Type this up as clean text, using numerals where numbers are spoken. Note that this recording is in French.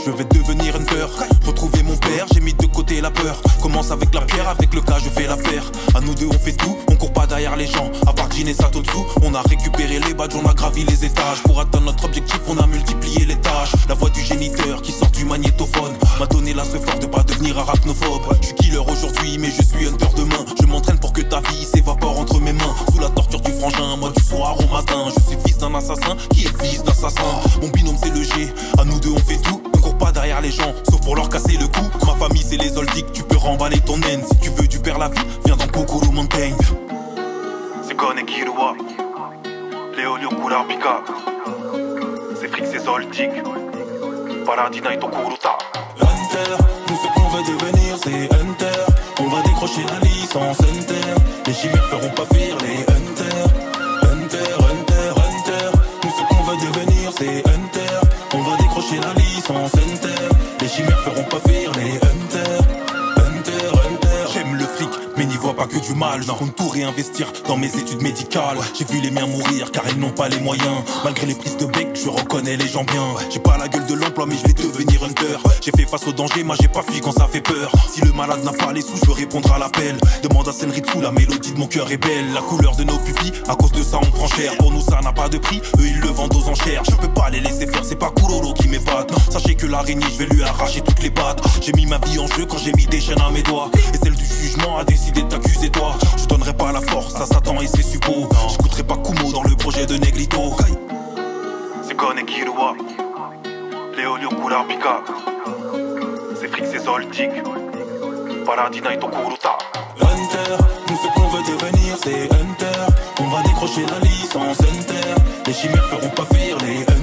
Je vais devenir hunter, retrouver mon père, j'ai mis de côté la peur. Commence avec la pierre, avec le cas je fais la paire. À nous deux on fait tout, on court pas derrière les gens. À part Jean et Satotsu, on a récupéré les badges, on a gravi les étages. Pour atteindre notre objectif, on a multiplié les tâches. La voix du géniteur qui sort du magnétophone m'a donné la force de pas devenir arachnophobe. Je suis killer aujourd'hui, mais je suis hunter demain. Je m'entraîne pour que ta vie s'évapore entre mes mains. Sous la torture du frangin, moi du soir au matin. Je suis fils d'un assassin qui est fils d'assassin. Mon binôme c'est le G, à nous deux on fait tout. On court pas derrière les gens, sauf pour leur casser le cou. Ma famille c'est les Oldic, tu peux remballer ton naine. Si tu veux du père la vie, viens dans Kokoro Mountain. C'est Kone Kirua, Léo Lyokura Pika. C'est fric c'est Oldic, Paradis Night Okuruta. Hunter, nous ce qu'on veut devenir c'est Hunter. On va décrocher la licence Hunter. Les chimères feront pas fuir les Hunter. Hunter, Hunter, Hunter. Nous ce qu'on veut devenir c'est Hunter. On va décrocher la licence Hunter. Les chimères feront pas fuir les Hunter. Hunter, Hunter. J'aime le fric mais n'y vois pas que du mal. Je compte tout réinvestir dans mes études médicales. J'ai vu les miens mourir car ils n'ont pas les moyens. Malgré les prises de bec, je reconnais les gens bien. J'ai pas la gueule de l'emploi mais je vais devenir hunter. J'ai fait face au danger, moi j'ai pas fui quand ça fait peur. Si le malade n'a pas les sous, je veux répondre à l'appel. Demande à Senritsu, la mélodie de mon cœur est belle. La couleur de nos pupilles, à cause de ça on prend cher. Pour nous ça n'a pas de prix, eux ils le vendent aux enchères. Je peux pas les laisser faire, c'est pas Kuroro qui m'épate. Sachez que l'araignée, je vais lui arracher toutes les pattes. J'ai mis ma vie en jeu quand j'ai mis des chaînes à mes doigts. Et celle du jugement a décidé de t'accuser toi. Je donnerai pas la force à Satan et ses suppôts. J'écouterai pas Kumo dans le projet de Negrito. C'est Kone Kirua, Léo Lyokura Pika. C'est fric c'est Zoltik, Paradis Night Okuruta. Hunter, nous ce qu'on veut devenir c'est Hunter. On va décrocher la licence Hunter. Les chimères feront pas fuir les Hunter.